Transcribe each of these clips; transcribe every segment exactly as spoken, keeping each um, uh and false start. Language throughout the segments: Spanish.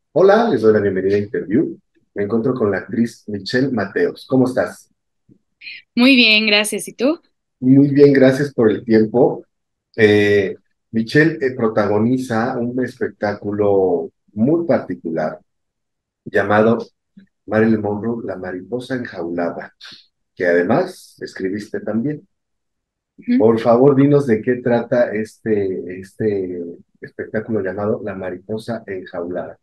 Hola, les doy la bienvenida a Interview. Me encuentro con la actriz Michelle Mateos. ¿Cómo estás? Muy bien, gracias. ¿Y tú? Muy bien, gracias por el tiempo. Eh, Michelle eh, protagoniza un espectáculo muy particular llamado Marilyn Monroe, La mariposa enjaulada, que además escribiste también. Ujú. Por favor, dinos de qué trata este, este espectáculo llamado La mariposa enjaulada.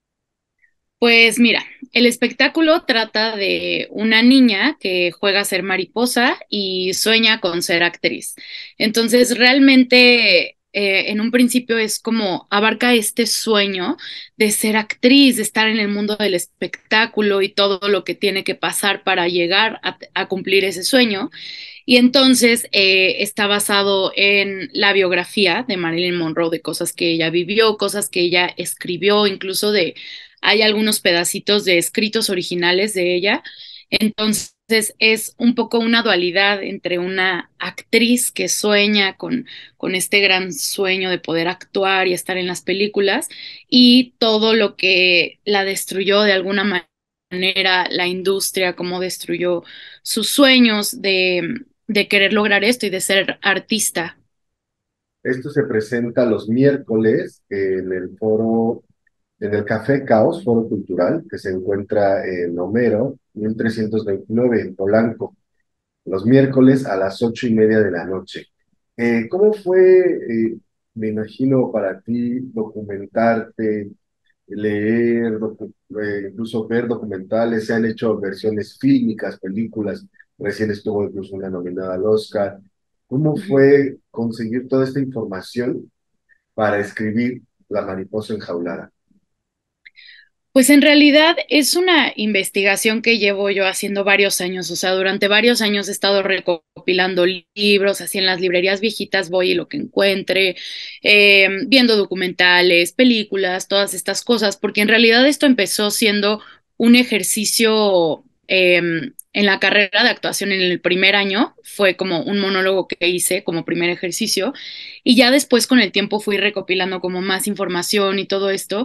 Pues mira, el espectáculo trata de una niña que juega a ser mariposa y sueña con ser actriz. Entonces, realmente, eh, en un principio es como abarca este sueño de ser actriz, de estar en el mundo del espectáculo y todo lo que tiene que pasar para llegar a, a cumplir ese sueño. Y entonces eh, está basado en la biografía de Marilyn Monroe, de cosas que ella vivió, cosas que ella escribió, incluso de, hay algunos pedacitos de escritos originales de ella. Entonces es un poco una dualidad entre una actriz que sueña con, con este gran sueño de poder actuar y estar en las películas y todo lo que la destruyó de alguna manera, la industria, cómo destruyó sus sueños de de querer lograr esto y de ser artista. Esto se presenta los miércoles en el foro, en el Café Caos, Foro Cultural, que se encuentra en Homero, mil trescientos veintinueve, en Polanco, los miércoles a las ocho y media de la noche. Eh, ¿cómo fue, eh, me imagino, para ti documentarte, leer, docu- eh, incluso ver documentales? Se han hecho versiones fílmicas, películas, recién estuvo incluso una nominada al Oscar. ¿Cómo Ujú. fue conseguir toda esta información para escribir La mariposa enjaulada? Pues en realidad es una investigación que llevo yo haciendo varios años, o sea, durante varios años he estado recopilando libros, así en las librerías viejitas voy y lo que encuentre, eh, viendo documentales, películas, todas estas cosas, porque en realidad esto empezó siendo un ejercicio eh, en la carrera de actuación en el primer año, fue como un monólogo que hice como primer ejercicio, y ya después con el tiempo fui recopilando como más información y todo esto.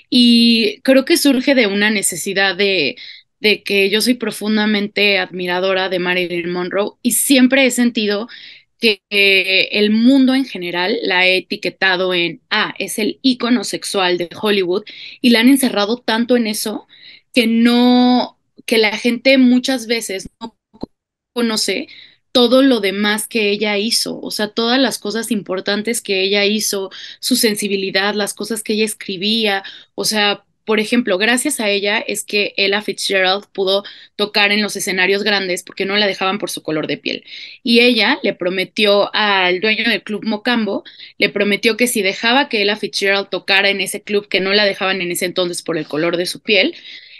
Y creo que surge de una necesidad de, de que yo soy profundamente admiradora de Marilyn Monroe y siempre he sentido que eh, el mundo en general la he etiquetado en, ah, es el ícono sexual de Hollywood y la han encerrado tanto en eso que no, que la gente muchas veces no conoce todo lo demás que ella hizo, o sea, todas las cosas importantes que ella hizo, su sensibilidad, las cosas que ella escribía, o sea, por ejemplo, gracias a ella es que Ella Fitzgerald pudo tocar en los escenarios grandes porque no la dejaban por su color de piel. Y ella le prometió al dueño del club Mocambo, le prometió que si dejaba que Ella Fitzgerald tocara en ese club que no la dejaban en ese entonces por el color de su piel,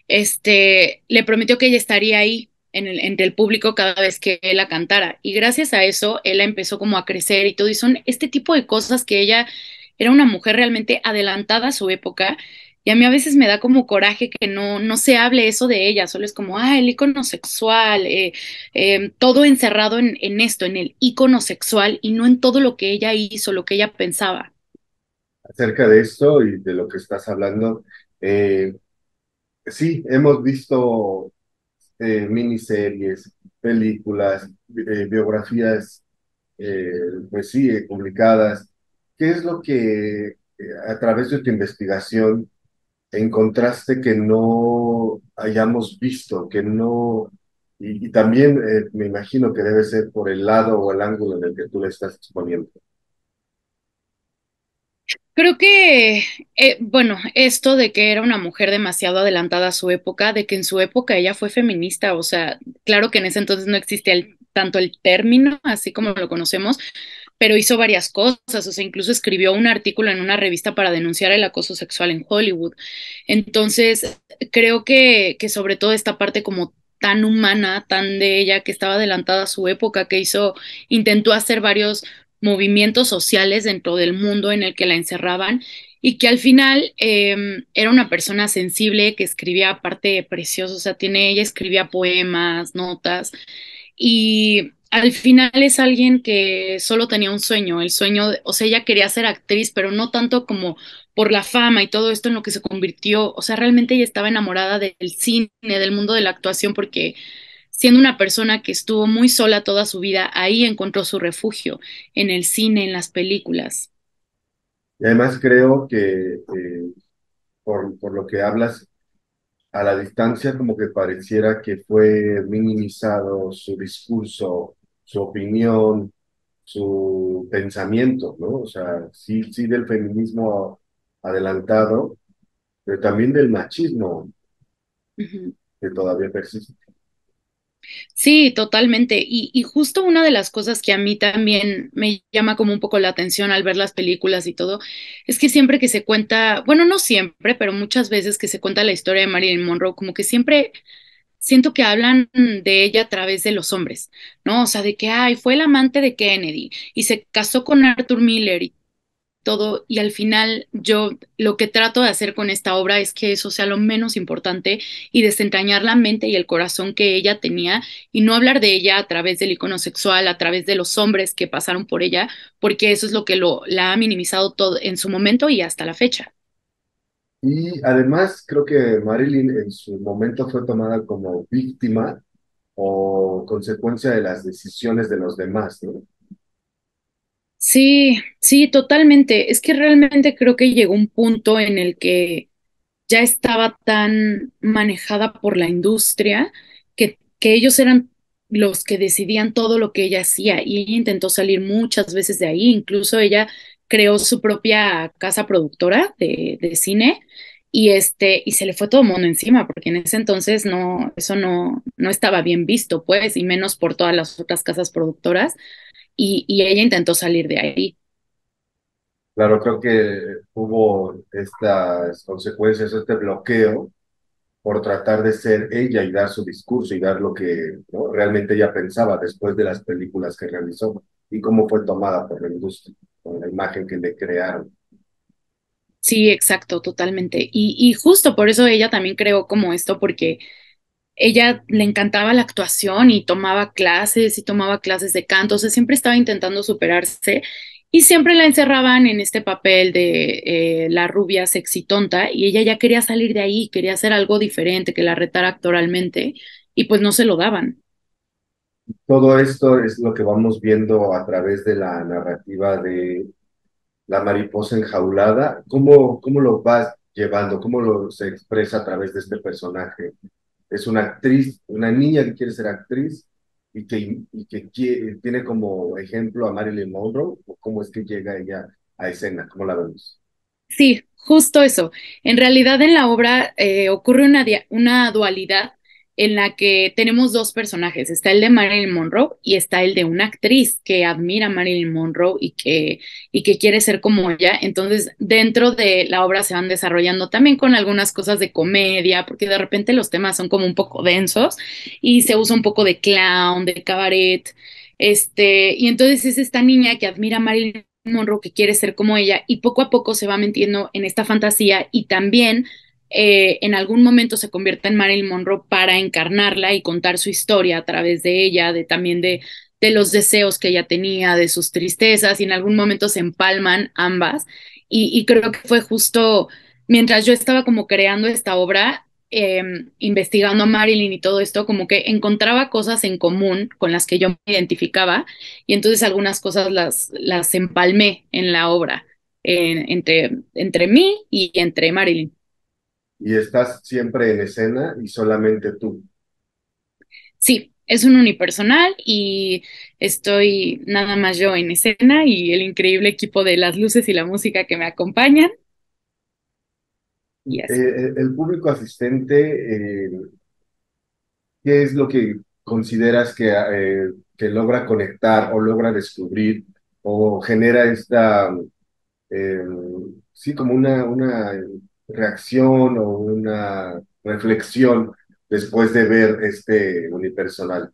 este, le prometió que ella estaría ahí en el, entre el público cada vez que ella cantara. Y gracias a eso, ella empezó como a crecer y todo. Y son este tipo de cosas que ella era una mujer realmente adelantada a su época. Y a mí a veces me da como coraje que no, no se hable eso de ella, solo es como, ah, el ícono sexual, eh, eh, todo encerrado en, en esto, en el ícono sexual y no en todo lo que ella hizo, lo que ella pensaba. Acerca de esto y de lo que estás hablando, eh, sí, hemos visto eh, miniseries, películas, eh, biografías, eh, pues sí, eh, publicadas. ¿Qué es lo que eh, a través de tu investigación encontraste que no hayamos visto, que no, y, y también eh, me imagino que debe ser por el lado o el ángulo en el que tú le estás exponiendo? Creo que, eh, bueno, esto de que era una mujer demasiado adelantada a su época, de que en su época ella fue feminista, o sea, claro que en ese entonces no existía el- tanto el término, así como lo conocemos, pero hizo varias cosas, o sea, incluso escribió un artículo en una revista para denunciar el acoso sexual en Hollywood. Entonces, creo que, que sobre todo esta parte como tan humana, tan de ella, que estaba adelantada a su época, que hizo, intentó hacer varios movimientos sociales dentro del mundo en el que la encerraban y que al final eh, era una persona sensible que escribía aparte precioso, o sea, tiene, ella escribía poemas, notas y al final es alguien que solo tenía un sueño, el sueño, de- o sea, ella quería ser actriz, pero no tanto como por la fama y todo esto en lo que se convirtió, o sea, realmente ella estaba enamorada del cine, del mundo de la actuación, porque siendo una persona que estuvo muy sola toda su vida, ahí encontró su refugio, en el cine, en las películas. Y además creo que eh, por, por lo que hablas, a la distancia como que pareciera que fue minimizado su discurso, su opinión, su pensamiento, ¿no? O sea, sí, sí del feminismo adelantado, pero también del machismo Ujú. que todavía persiste. Sí, totalmente. Y, y justo una de las cosas que a mí también me llama como un poco la atención al ver las películas y todo, es que siempre que se cuenta, bueno, no siempre, pero muchas veces que se cuenta la historia de Marilyn Monroe, como que siempre siento que hablan de ella a través de los hombres, ¿no? O sea, de que, ay, fue el amante de Kennedy y se casó con Arthur Miller y todo, y al final yo lo que trato de hacer con esta obra es que eso sea lo menos importante y desentrañar la mente y el corazón que ella tenía y no hablar de ella a través del icono sexual, a través de los hombres que pasaron por ella, porque eso es lo que lo, la ha minimizado todo en su momento y hasta la fecha. Y además creo que Marilyn en su momento fue tomada como víctima o consecuencia de las decisiones de los demás, ¿no? Sí, sí, totalmente. Es que realmente creo que llegó un punto en el que ya estaba tan manejada por la industria que, que ellos eran los que decidían todo lo que ella hacía y ella intentó salir muchas veces de ahí, incluso ella creó su propia casa productora de, de cine y este y se le fue todo el mundo encima porque en ese entonces no eso no no estaba bien visto pues y menos por todas las otras casas productoras y, y ella intentó salir de ahí. Claro, creo que hubo estas consecuencias, este bloqueo por tratar de ser ella y dar su discurso y dar lo que, ¿no?, realmente ella pensaba después de las películas que realizó y cómo fue tomada por la industria, con la imagen que le crearon. Sí, exacto, totalmente. Y, y justo por eso ella también creó como esto, porque ella le encantaba la actuación y tomaba clases y tomaba clases de canto, o sea, siempre estaba intentando superarse y siempre la encerraban en este papel de eh, la rubia sexy tonta y ella ya quería salir de ahí, quería hacer algo diferente, que la retara actoralmente y pues no se lo daban. Todo esto es lo que vamos viendo a través de la narrativa de La mariposa enjaulada. ¿Cómo, cómo lo vas llevando? ¿Cómo lo se expresa a través de este personaje? Es una actriz, una niña que quiere ser actriz y que, y que quiere- tiene como ejemplo a Marilyn Monroe. ¿O cómo es que llega ella a escena? ¿Cómo la vemos? Sí, justo eso. En realidad en la obra eh, ocurre una, dia- una dualidad en la que tenemos dos personajes. Está el de Marilyn Monroe y está el de una actriz que admira a Marilyn Monroe y que, y que quiere ser como ella. Entonces, dentro de la obra se van desarrollando también con algunas cosas de comedia, porque de repente los temas son como un poco densos y se usa un poco de clown, de cabaret. Este, y entonces es esta niña que admira a Marilyn Monroe que quiere ser como ella y poco a poco se va metiendo en esta fantasía y también eh, en algún momento se convierte en Marilyn Monroe para encarnarla y contar su historia a través de ella, de también de, de los deseos que ella tenía, de sus tristezas y en algún momento se empalman ambas y, y creo que fue justo mientras yo estaba como creando esta obra, eh, investigando a Marilyn y todo esto, como que encontraba cosas en común con las que yo me identificaba y entonces algunas cosas las, las empalmé en la obra, en- entre, entre mí y entre Marilyn. Y estás siempre en escena y solamente tú. Sí, es un unipersonal y estoy nada más yo en escena y el increíble equipo de las luces y la música que me acompañan y Eh, así. eh, el público asistente, eh, ¿qué es lo que consideras que, eh, que logra conectar o logra descubrir o genera esta, eh, sí, como una, una reacción o una reflexión después de ver este unipersonal?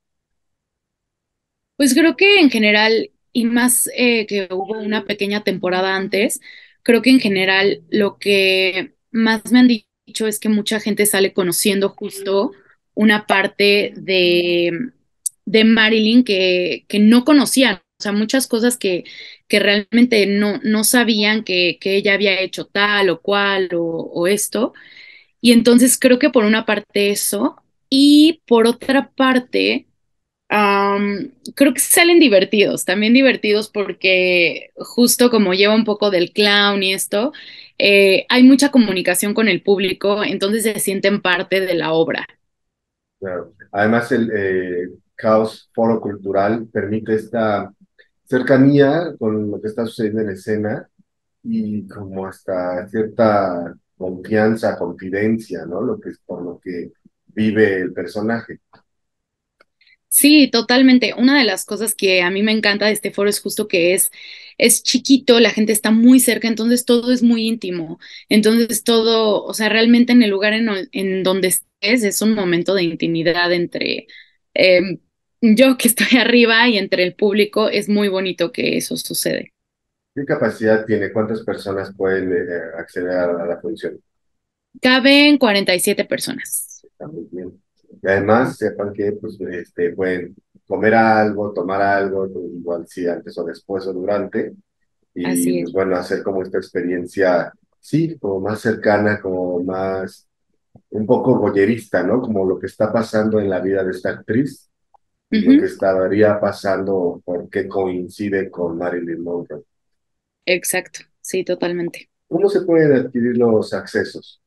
Pues creo que en general, y más eh, que hubo una pequeña temporada antes, creo que en general lo que más me han dicho es que mucha gente sale conociendo justo una parte de de Marilyn que, que no conocían, o sea, muchas cosas que, que realmente no, no sabían que, que ella había hecho tal o cual o, o esto. Y entonces creo que por una parte eso, y por otra parte, um, creo que salen divertidos, también divertidos porque justo como lleva un poco del clown y esto, eh, hay mucha comunicación con el público, entonces se sienten parte de la obra. Claro. Además, el eh, Caos Foro Cultural permite esta cercanía con lo que está sucediendo en escena y como hasta cierta confianza, confidencia, ¿no? Lo que es por lo que vive el personaje. Sí, totalmente. Una de las cosas que a mí me encanta de este foro es justo que es, es chiquito, la gente está muy cerca, entonces todo es muy íntimo. Entonces todo, o sea, realmente en el lugar en, o- en donde estés es un momento de intimidad entre eh, yo que estoy arriba y entre el público. Es muy bonito que eso sucede. ¿Qué capacidad tiene? ¿Cuántas personas pueden eh, acceder a, a la función? Caben cuarenta y siete personas. Está muy bien. Y además, sepan que pues, este, pueden comer algo, tomar algo, pues, igual si antes o después o durante, y Así pues es. bueno, hacer como esta experiencia, sí, como más cercana, como más, un poco voyerista, ¿no? Como lo que está pasando en la vida de esta actriz y lo que Ujú, estaría pasando porque coincide con Marilyn Monroe. exacto, sí, totalmente. ¿Cómo se pueden adquirir los accesos?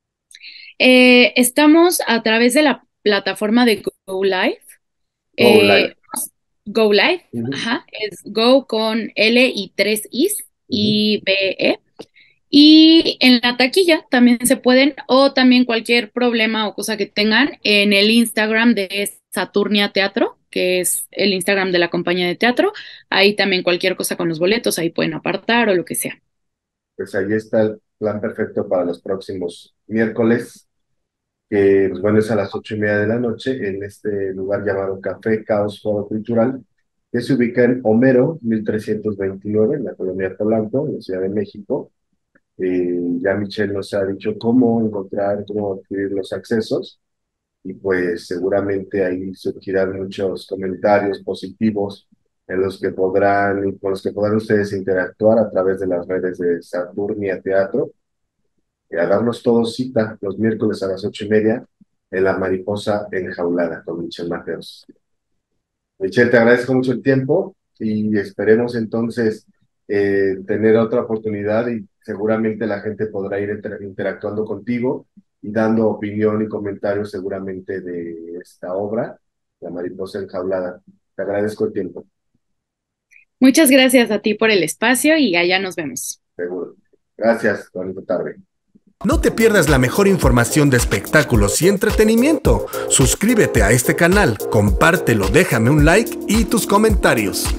Eh, estamos a través de la plataforma de Go Live. Go Live. Eh, Go Live, Ujú, ajá, es Go con L y tres Is ujú. y B E. Y en la taquilla también se pueden, o también cualquier problema o cosa que tengan en el Instagram de Saturnia Teatro, que es el Instagram de la compañía de teatro. Ahí también cualquier cosa con los boletos, ahí pueden apartar o lo que sea. Pues ahí está el plan perfecto para los próximos miércoles, que pues bueno, es a las ocho y media de la noche en este lugar llamado Café Caos Foro Cultural, que se ubica en Homero, mil trescientos veintinueve, en la colonia Polanco, en la Ciudad de México. Eh, ya Michelle nos ha dicho cómo encontrar, cómo adquirir los accesos, y pues seguramente ahí surgirán muchos comentarios positivos en los que podrán, y con los que podrán ustedes interactuar a través de las redes de Saturnia Teatro, y a darnos todos cita los miércoles a las ocho y media en La Mariposa Enjaulada con Michelle Mateos. Michelle, te agradezco mucho el tiempo y esperemos entonces eh, tener otra oportunidad y seguramente la gente podrá ir inter interactuando contigo y dando opinión y comentarios seguramente de esta obra, La Mariposa Enjaulada. Te agradezco el tiempo, Muchas gracias a ti por el espacio y allá nos vemos. seguro. Gracias, bonita tarde. No te pierdas la mejor información de espectáculos y entretenimiento. Suscríbete a este canal, compártelo, déjame un like y tus comentarios.